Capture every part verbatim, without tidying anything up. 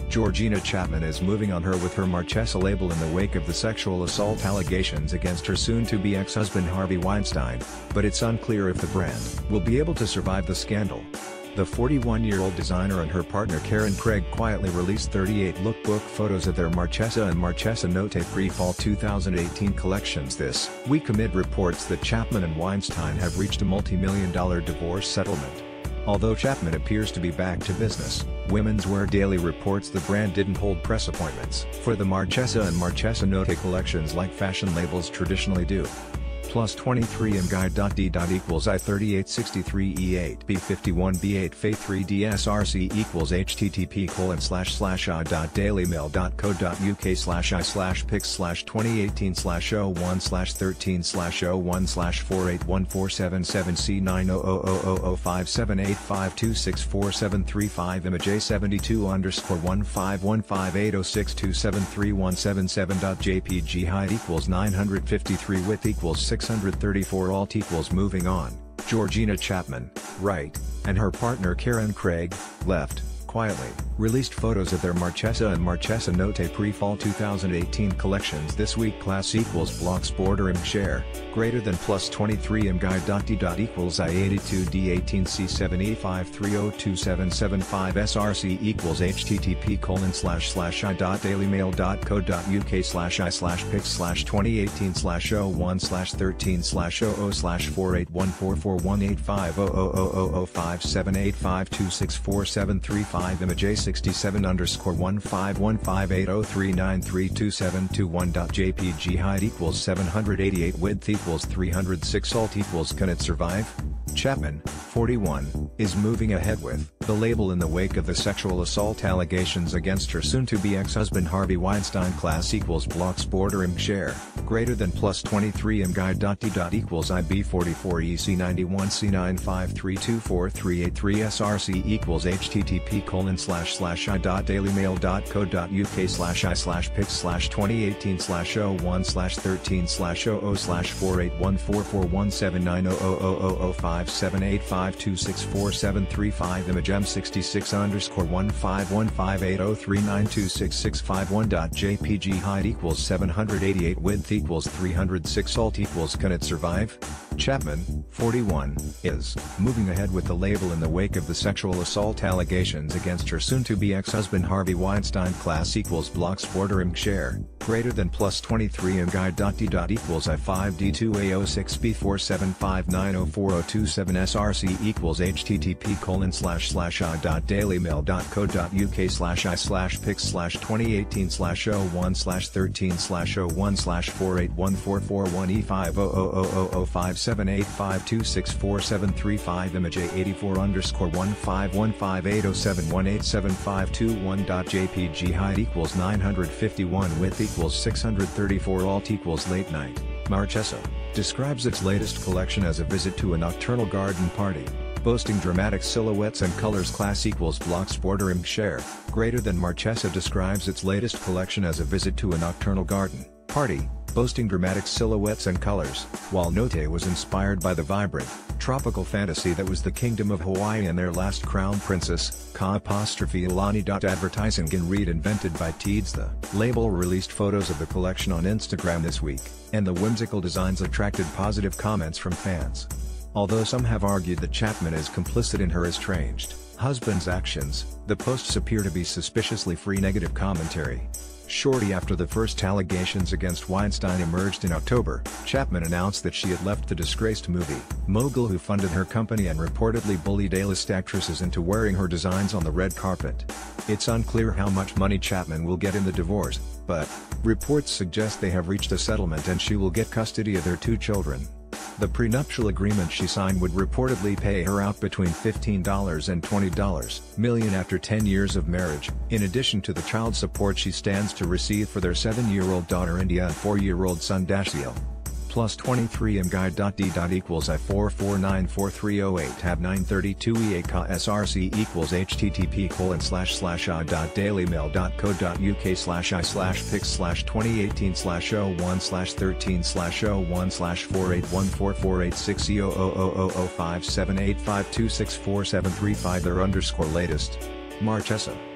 Georgina Chapman is moving on her with her Marchesa label in the wake of the sexual assault allegations against her soon-to-be ex-husband Harvey Weinstein, but it's unclear if the brand will be able to survive the scandal. The forty-one-year-old designer and her partner Karen Craig quietly released thirty-eight lookbook photos of their Marchesa and Marchesa Notte pre-fall two thousand eighteen collections this week amid reports that Chapman and Weinstein have reached a multi-million dollar divorce settlement. Although Chapman appears to be back to business, Women's Wear Daily reports the brand didn't hold press appointments for the Marchesa and Marchesa Notte collections like fashion labels traditionally do. Plus twenty-three M guide D equals I thirty-eight sixty-three E eight B fifty-one B eight F A three D S R C equals http colon slash slash I dot dailymail dot co dot uk slash I slash pics slash twenty eighteen slash oh one slash thirteen slash oh one slash four eight one four seven seven C nine zero zero zero zero zero five seven eight five two six four seven three five image A seventy-two underscore one five one five eight zero six two seven three one seven seven dot jpg height equals nine hundred fifty-three width equals six hundred thirty-four alt equals moving on. Georgina Chapman, right, and her partner Karen Craig, left, quietly, released photos of their Marchesa and Marchesa Notte pre-fall two thousand eighteen collections this week. Class equals block sport or im share, greater than plus twenty-three M guide D equals I eighty-two D eighteen C seven E five three zero two seven seven five S R C equals http colon slash slash I dot dailymail dot co dot uk slash I slash pics slash twenty eighteen slash oh one slash thirteen slash oh oh slash four eight one four four one eight five zero zero zero zero zero five seven eight five two six four seven three five image A sixty-seven underscore one five one five eight zero three nine three two seven two one dot jpg height equals seven hundred eighty-eight width equals three hundred six alt equals can it survive? Chapman, forty-one, is moving ahead with the label in the wake of the sexual assault allegations against her soon-to-be ex-husband Harvey Weinstein. Class equals block sport or im share, greater than plus twenty-three M guide D equals I B forty-four E C ninety-one C nine five three two four three eight three S R C equals http colon slash slash I dot dailymail dot co dot uk slash I slash pics slash twenty eighteen slash oh one slash thirteen slash oh oh slash four eight one four four one seven nine zero zero zero zero zero five seven eight five two six four seven three five image M sixty-six underscore one five one five eight zero three nine two six six five one dot jpg height equals seven hundred eighty-eight width equals three hundred six alt equals can it survive? Chapman, forty-one, is moving ahead with the label in the wake of the sexual assault allegations against her soon-to-be ex-husband Harvey Weinstein. Class equals block sport or im share, greater than plus twenty-three M guide D equals I five D two A zero six B four seven five nine zero four zero two seven S R C equals http colon slash slash I dot dailymail dot co dot uk slash I slash pics slash twenty eighteen slash oh one slash thirteen slash oh one slash four eight one four four one E five zero zero zero zero zero five seven eight five two six four seven three five image A eighty-four underscore one five one five eight zero seven one eight seven five two one dot jpg height equals nine hundred fifty-one width equals six hundred thirty-four alt equals late night. Marchesa describes its latest collection as a visit to a nocturnal garden party, boasting dramatic silhouettes and colors. Class equals block sport or im share, greater than Marchesa describes its latest collection as a visit to a nocturnal garden party, boasting dramatic silhouettes and colors, while Notte was inspired by the vibrant, tropical fantasy that was the Kingdom of Hawaii and their last crown princess, Ka apostrophe Ilani. Advertising and read invented by Teeds. The label released photos of the collection on Instagram this week, and the whimsical designs attracted positive comments from fans. Although some have argued that Chapman is complicit in her estranged husband's actions, the posts appear to be suspiciously free negative commentary. Shortly after the first allegations against Weinstein emerged in October, Chapman announced that she had left the disgraced movie mogul who funded her company and reportedly bullied A-list actresses into wearing her designs on the red carpet. It's unclear how much money Chapman will get in the divorce, but reports suggest they have reached a settlement and she will get custody of their two children. The prenuptial agreement she signed would reportedly pay her out between fifteen and twenty million dollars after ten years of marriage, in addition to the child support she stands to receive for their seven-year-old daughter India and four-year-old son Dashiell. Plus twenty-three M guide D equals I four four nine four three zero eight tab nine thirty-two E A K S R C equals http colon slash slash I dot dailymail dot co dot uk slash I slash pics slash twenty eighteen slash oh one slash thirteen slash oh one slash four eight one four four eight six zero zero zero zero zero five seven eight five two six four seven three five their underscore latest. Marchesa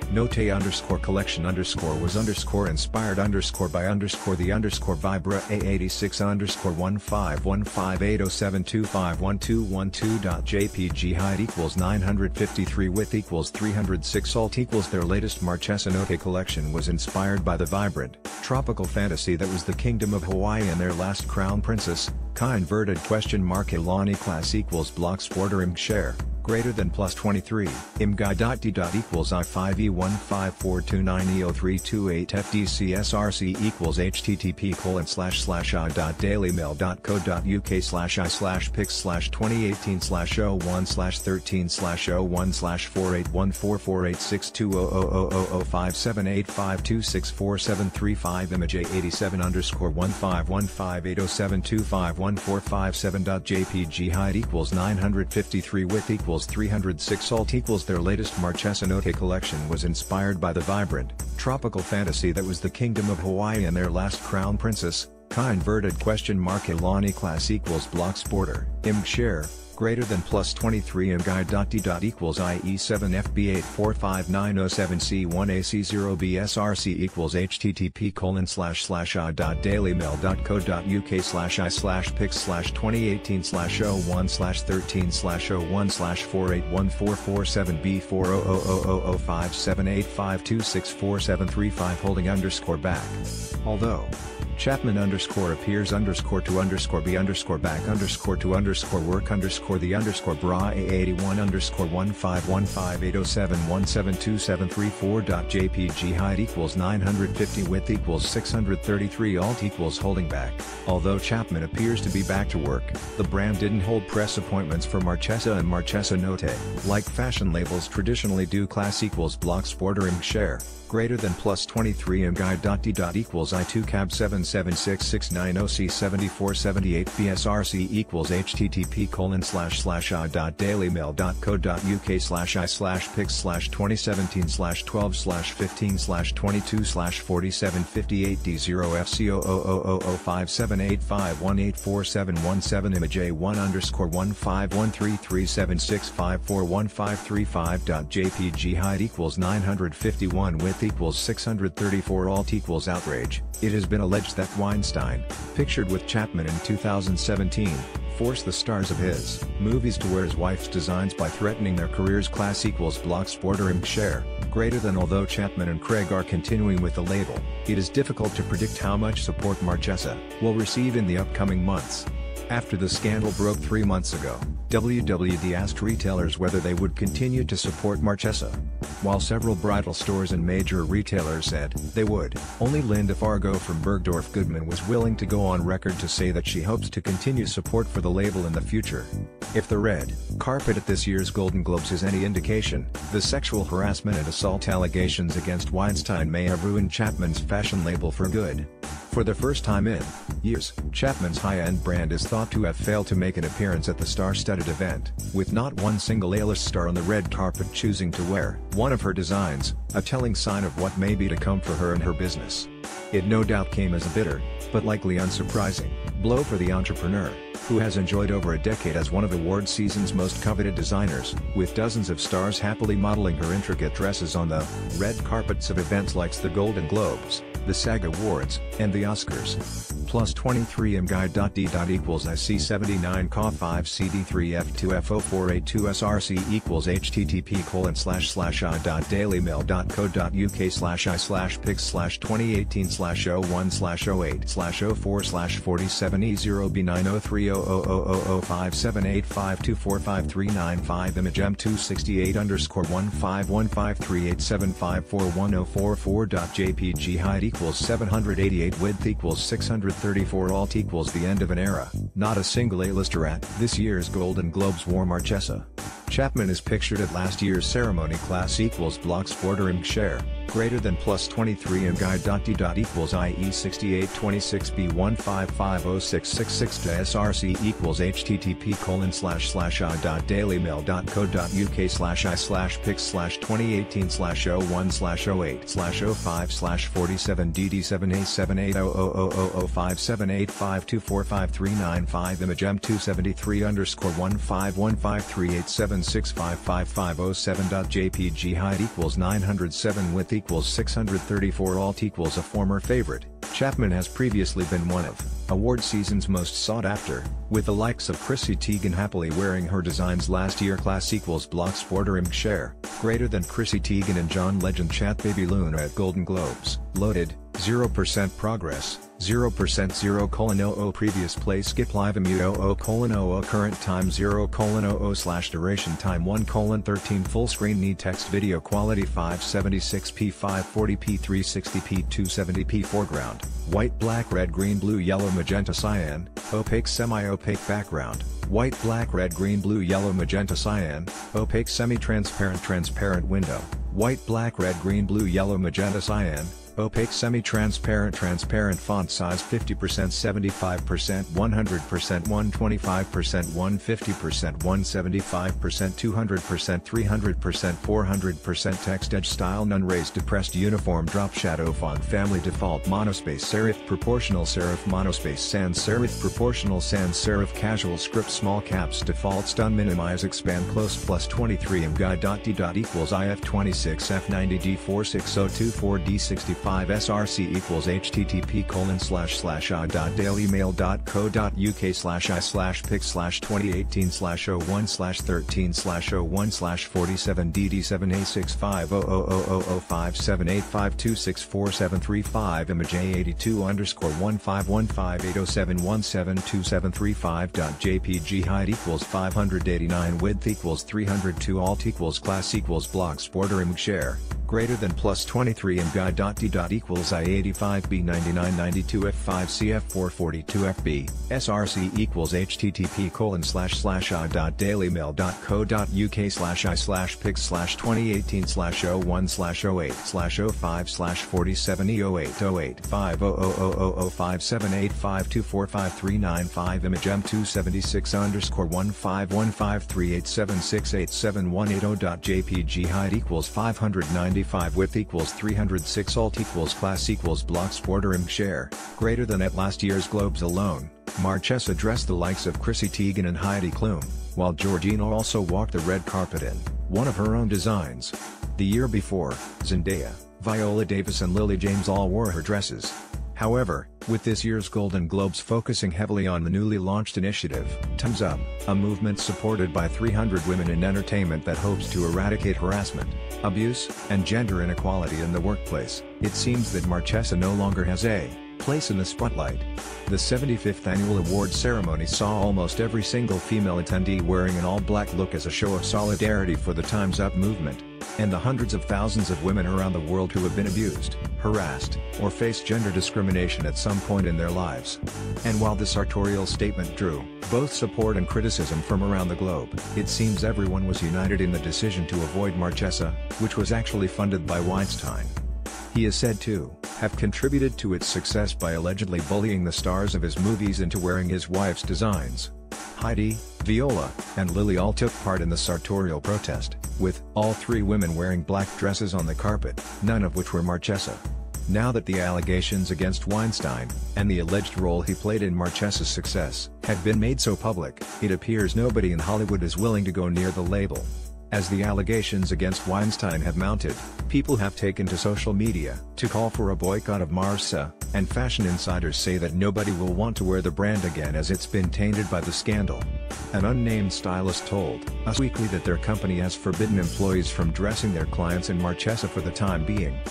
Note underscore collection underscore was underscore inspired underscore by underscore the underscore Vibra A eighty-six underscore one five one five eight oh seven two five one two one two dot jpg height equals nine hundred fifty-three width equals three hundred six alt equals their latest Marchesa Note collection was inspired by the vibrant, tropical fantasy that was the Kingdom of Hawaii and their last crown princess. Ka inverted question mark Ilani class equals block sport or img share, greater than plus twenty-three, img.d. equals I five E one five four two nine E zero three two eight F D C S R C equals http colon slash slash I dot dailymail dot co dot uk slash I slash pix slash twenty eighteen slash oh one slash thirteen slash oh one slash four eight one four four eight six two zero zero zero zero zero five seven eight five two six four seven three five image A eighty-seven underscore one five one five eight oh seven two five one four five seven dot jpg height equals nine hundred fifty-three width equals three hundred six alt equals their latest Marchesa Note collection was inspired by the vibrant, tropical fantasy that was the Kingdom of Hawaii and their last crown princess. Ka inverted question mark Ilani class equals block sporter, img share, greater than plus twenty-three img.d. equals I E seven F B eight four five nine oh seven C one A C zero B S R C equals http colon slash slash I dot dailymail dot co dot uk slash I slash pix slash twenty eighteen slash oh one slash thirteen slash oh one slash four eight one four four seven B four zero zero zero zero zero five seven eight five two six four seven three five holding underscore back. Although Chapman underscore appears underscore to underscore B underscore back underscore to underscore work underscore the underscore bra A eighty-one underscore one five one five eight oh seven one seven two seven three four dot jpg height equals nine hundred fifty width equals six hundred thirty-three alt equals holding back. Although Chapman appears to be back to work, the brand didn't hold press appointments for Marchesa and Marchesa Note, like fashion labels traditionally do. Class equals block sport or img share, greater than plus twenty-three img.d. equals I two cab seven seven six six nine oh C seven four seven eight B S R C equals http colon slash slash I dot dailymail dot co dot uk slash I slash pix slash twenty seventeen slash twelve slash fifteen slash twenty-two slash forty-seven fifty-eight D zero F C zero zero zero zero zero five seven eight five one eight four seven one seven image A one underscore one five one three three seven six five four one five three five dot jpg height equals nine hundred fifty-one width equals six hundred thirty-four alt equals outrage. It has been alleged that Weinstein, pictured with Chapman in two thousand seventeen, forced the stars of his movies to wear his wife's designs by threatening their careers. Class equals block sport or img share, greater than. Although Chapman and Craig are continuing with the label, it is difficult to predict how much support Marchesa will receive in the upcoming months. After the scandal broke three months ago, W W D asked retailers whether they would continue to support Marchesa. While several bridal stores and major retailers said they would, only Linda Fargo from Bergdorf Goodman was willing to go on record to say that she hopes to continue support for the label in the future. If the red carpet at this year's Golden Globes is any indication, the sexual harassment and assault allegations against Weinstein may have ruined Chapman's fashion label for good. For the first time in years, Chapman's high-end brand is thought to have failed to make an appearance at the star-studded event, with not one single A-list star on the red carpet choosing to wear one of her designs, a telling sign of what may be to come for her and her business. It no doubt came as a bitter, but likely unsurprising, blow for the entrepreneur, who has enjoyed over a decade as one of award season's most coveted designers, with dozens of stars happily modeling her intricate dresses on the red carpets of events like the Golden Globes, the SAG Awards, and the Oscars. Plus twenty-three img.d. equals I C seventy-nine C A five C D three F two F zero four eight two S R C equals http colon slash slash I dot dailymail dot co dot uk slash I slash pix slash twenty eighteen slash oh one slash oh eight slash oh four slash forty-seven E zero B nine oh three oh oh oh oh oh five seven eight five two four five three nine five image M two sixty-eight underscore one five one five three eight seven five four one oh four four dot jpg height equals seven hundred eighty-eight width equals six hundred thirty-four alt equals the end of an era. Not a single A-lister at this year's Golden Globes wore Marchesa. Chapman is pictured at last year's ceremony. Class equals block sport or img share, greater than plus twenty-three and guide.d. equals I E sixty-eight twenty-six B one five five zero six six six to src equals http colon slash slash i dot dailymail dot co dot uk slash i slash pics slash twenty eighteen slash oh one slash oh eight slash oh five slash forty-seven D D seven A seven eight zero zero zero zero zero five seven eight five two four five three nine five image M two seventy-three underscore one five one five three eight seven six five five five zero seven dot jpg height equals nine hundred seven width equals six hundred thirty-four alt equals a former favorite. Chapman has previously been one of award season's most sought after, with the likes of Chrissy Teigen happily wearing her designs last year. Class equals block sporter img share, greater than Chrissy Teigen and John Legend chat baby Luna at Golden Globes. Loaded, zero percent progress, zero percent zero colon zero zero previous play skip live immute zero zero colon zero zero current time zero colon zero zero slash duration time one colon thirteen full screen need text video quality five seventy-six p five forty p three sixty p two seventy p foreground, white black red green blue yellow magenta cyan, opaque semi-opaque background, white black red green blue yellow magenta cyan, opaque semi-transparent transparent window, white black red green blue yellow magenta cyan, opaque semi-transparent transparent font size fifty percent seventy-five percent one hundred percent one hundred twenty-five percent one hundred fifty percent one hundred seventy-five percent two hundred percent three hundred percent four hundred percent text edge style none raised depressed uniform drop shadow font family default monospace serif proportional serif monospace sans serif proportional sans serif casual script small caps default stun minimize expand close plus twenty-three and guide.d. equals I F twenty-six F ninety D four six zero two four D sixty-five src equals http colon slash slash i dot dailymail dot co dot uk slash i slash pics slash twenty eighteen slash oh one slash thirteen slash oh one slash forty-seven D D seven A six five zero zero zero zero zero five seven eight five two six four seven three five image A eighty-two underscore one five one five eight zero seven one seven two seven three five dot jpg height equals five hundred eighty-nine width equals three hundred two alt equals class equals block sporter img share, greater than plus twenty-three and guide.d. equals I eighty-five B ninety-nine ninety-two F five C F four forty-two F B, src equals http colon slash slash i dot dailymail dot co dot uk slash i slash pics slash twenty eighteen slash oh one slash oh eight slash oh five slash forty-seven E oh eight oh eight five zero zero zero zero zero five seven eight five two four five three nine five image M two seventy-six underscore one five one five three eight seven six eight seven one eight zero dot jpg height equals five hundred ninety-five width equals three hundred six alt equals class equals block sporter img share, greater than at last year's Globes alone. Marchesa dressed the likes of Chrissy Teigen and Heidi Klum, while Georgina also walked the red carpet in one of her own designs. The year before, Zendaya, Viola Davis and Lily James all wore her dresses. However, with this year's Golden Globes focusing heavily on the newly launched initiative, Time's Up, a movement supported by three hundred women in entertainment that hopes to eradicate harassment, abuse, and gender inequality in the workplace, it seems that Marchesa no longer has a place in the spotlight. The seventy-fifth annual award ceremony saw almost every single female attendee wearing an all-black look as a show of solidarity for the Time's Up movement, and the hundreds of thousands of women around the world who have been abused, harassed, or faced gender discrimination at some point in their lives. And while this sartorial statement drew both support and criticism from around the globe, it seems everyone was united in the decision to avoid Marchesa, which was actually funded by Weinstein. He is said to have contributed to its success by allegedly bullying the stars of his movies into wearing his wife's designs. Heidi, Viola, and Lily all took part in the sartorial protest, with all three women wearing black dresses on the carpet, none of which were Marchesa. Now that the allegations against Weinstein, and the alleged role he played in Marchesa's success, have been made so public, it appears nobody in Hollywood is willing to go near the label. As the allegations against Weinstein have mounted, people have taken to social media to call for a boycott of Marchesa, and fashion insiders say that nobody will want to wear the brand again as it's been tainted by the scandal. An unnamed stylist told Us Weekly that their company has forbidden employees from dressing their clients in Marchesa for the time being.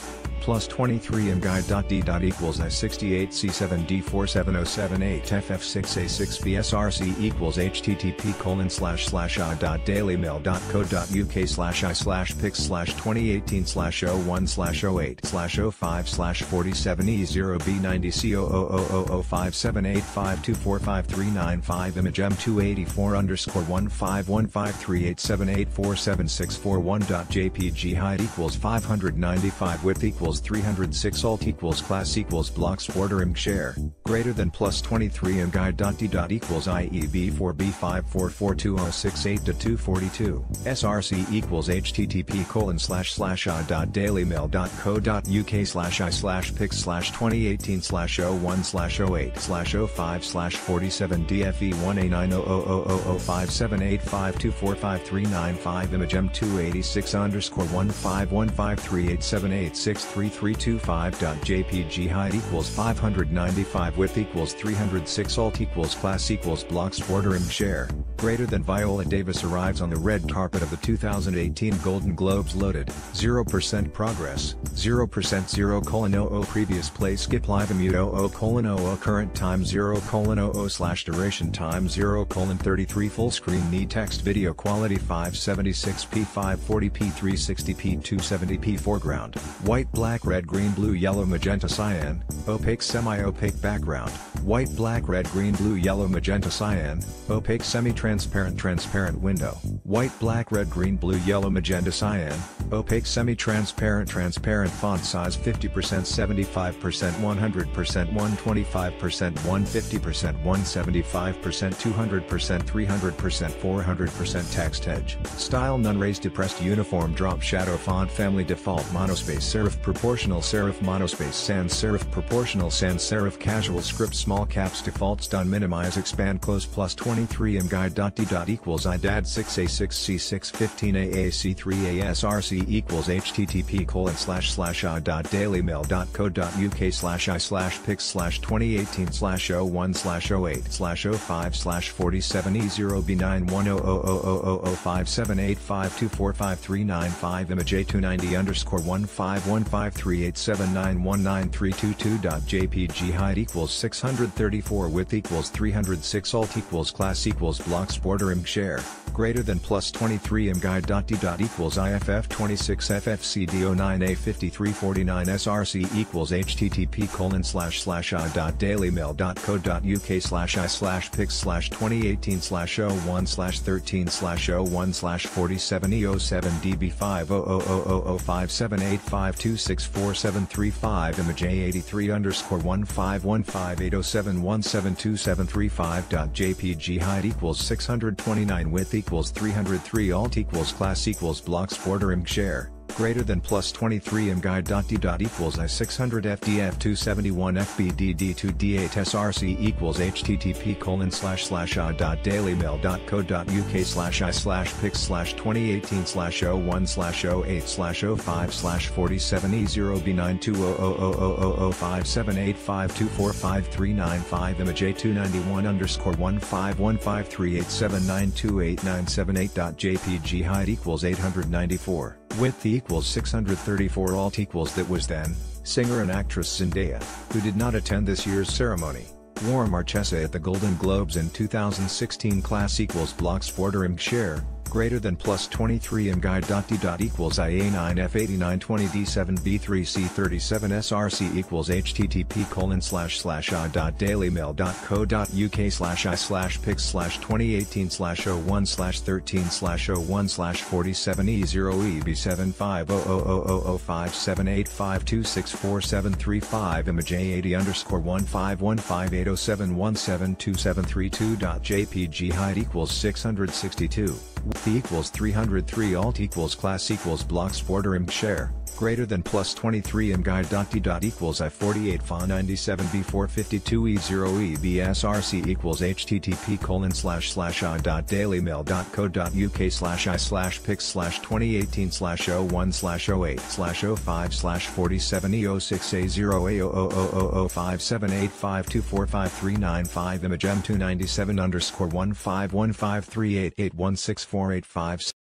plus twenty-three m guide dot d dot equals I sixty-eight c seven d four seven zero seven eight f f six a six b s r c equals http colon slash slash a dot dailymail dot co dot uk slash i slash pix slash twenty eighteen slash oh one slash oh eight slash oh five slash forty-seven e zero b ninety c zero zero zero zero zero five seven eight five two four five three nine five image m two eighty-four underscore one five one five three eight seven eight four seven six four one dot jpg height equals five hundred ninety-five width equals three hundred six alt equals class equals blocks border img share greater than plus twenty-three m guide dot d dot equals I E B four b five four four two zero six eight to two forty-two src equals http colon slash slash a dot dailymail dot co dot uk slash i slash pix slash twenty eighteen slash oh one slash oh eight slash oh five slash forty-seven dfe one a nine zero zero zero zero zero five seven eight five two four five three nine five image m two eighty-six underscore one five one five three eight seven eight six three three two five dot jpg height equals five hundred ninety-five width equals three hundred six alt equals class equals blocks border img share greater than Viola Davis arrives on the red carpet of the two thousand eighteen Golden Globes loaded, zero percent progress, zero percent zero colon zero zero previous play skip live immute zero zero colon zero zero current time zero colon zero zero slash duration time zero colon thirty-three full screen need text video quality five seventy-six p five forty p three sixty p two seventy p foreground, white black red green blue yellow magenta cyan, opaque semi-opaque background, white black red green blue yellow magenta cyan, opaque semi-transparent transparent window, white black red green blue yellow magenta cyan, opaque semi-transparent transparent font size fifty percent seventy-five percent one hundred percent one hundred twenty-five percent one hundred fifty percent one hundred seventy-five percent two hundred percent three hundred percent four hundred percent text edge, style none raised depressed uniform drop shadow font family default monospace serif proportional serif monospace sans serif proportional sans serif casual script small caps defaults done minimize expand close plus twenty-three m guide dot d dot equals I D A D six a six c six fifteen a a c three a src equals http colon slash slash a dot dailymail dot co dot uk slash i slash pix slash twenty eighteen slash oh one slash oh eight slash oh five slash forty-seven e zero b nine one zero zero zero zero zero zero five seven eight five two four five three nine five image a two ninety underscore one five one five three eight seven nine one nine three two two dot jpg height equals six hundred thirty-four width equals three hundred six alt equals class equals blocks border img share greater than plus twenty-three m guide dot d dot equals I F F twenty-six F F C D zero nine A fifty-three forty-nine src equals http colon slash slash a dot dailymail dot co dot uk slash i slash pix slash twenty eighteen slash oh one slash thirteen slash oh one slash forty-seven e oh seven d b five zero zero zero zero zero five seven eight five two six four seven three five image a eighty-three underscore one five one five eight oh seven one seven two seven three five dot jpg height equals six hundred twenty-nine width equals three hundred three alt equals class equals blocks border img share greater than plus twenty-three m guide dot d dot equals I six hundred F D F two seventy-one F B D D two D eight src equals http colon slash slash a dot dailymail dot co dot uk slash i slash pix slash twenty eighteen slash oh one slash oh eight slash oh five slash forty-seven e zero b nine two zero zero zero zero zero zero five seven eight five two four five three nine five image a two ninety-one underscore one five one five three eight seven nine two eight nine seven eight dot jpg height equals eight hundred ninety-four width equals six hundred thirty-four alt equals that was then, singer and actress Zendaya, who did not attend this year's ceremony, wore Marchesa at the Golden Globes in two thousand sixteen class equals blocks border img share greater than plus twenty-three m guide dot d dot equals I A nine F eighty-nine twenty D seven B three C thirty-seven src equals http colon slash slash a dot dailymail dot co dot uk slash i slash pix slash twenty eighteen slash oh one slash thirteen slash oh one slash forty-seven e zero e b seven five zero zero zero zero zero five seven eight five two six four seven three five image a eighty underscore one five one five eight oh seven one seven two seven three two dot jpg height equals six hundred sixty-two width equals three hundred three alt equals class equals blocks border img share greater than plus twenty-three m guide dot d dot equals I forty-eight F A ninety-seven B four fifty-two E zero E B src equals http colon slash slash a dot dailymail dot co dot uk slash i slash pix slash twenty eighteen slash oh one slash oh eight slash oh five slash forty-seven e oh six a zero a zero zero zero zero zero five seven eight five two four five three nine five image m two ninety-seven underscore one five one five three eight eight one six four eight five